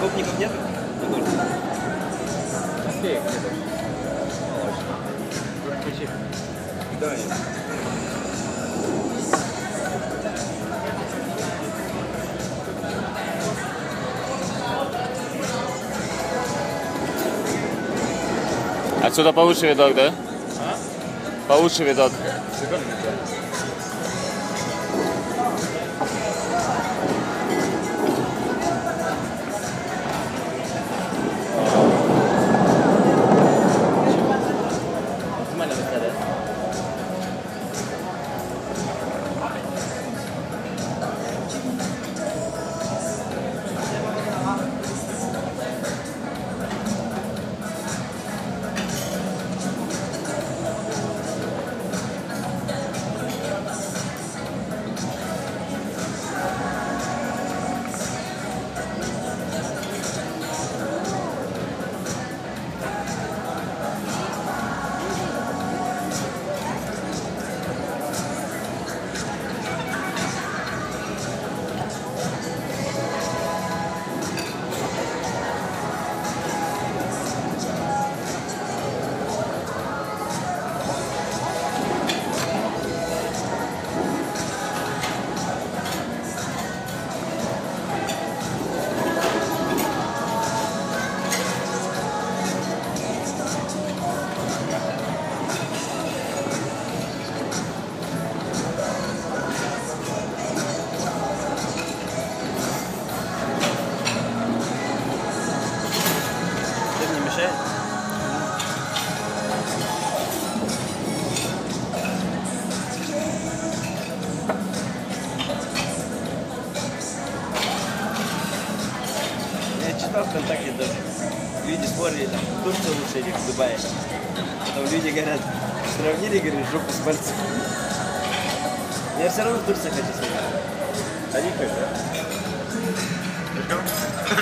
Гопников нет? Копеек нет. Включи. Да, нет. Отсюда получше видок, да? А? Получше видок. Шикарно, да. Максимально высота, да? Это не мешает? Я читал ВКонтакте даже. Люди спорили, там, Турция лучше или Дубай. Потом люди говорят, сравнили, говорят, жопу с пальцем. Я все равно в Турцию хочу съездить. Один да?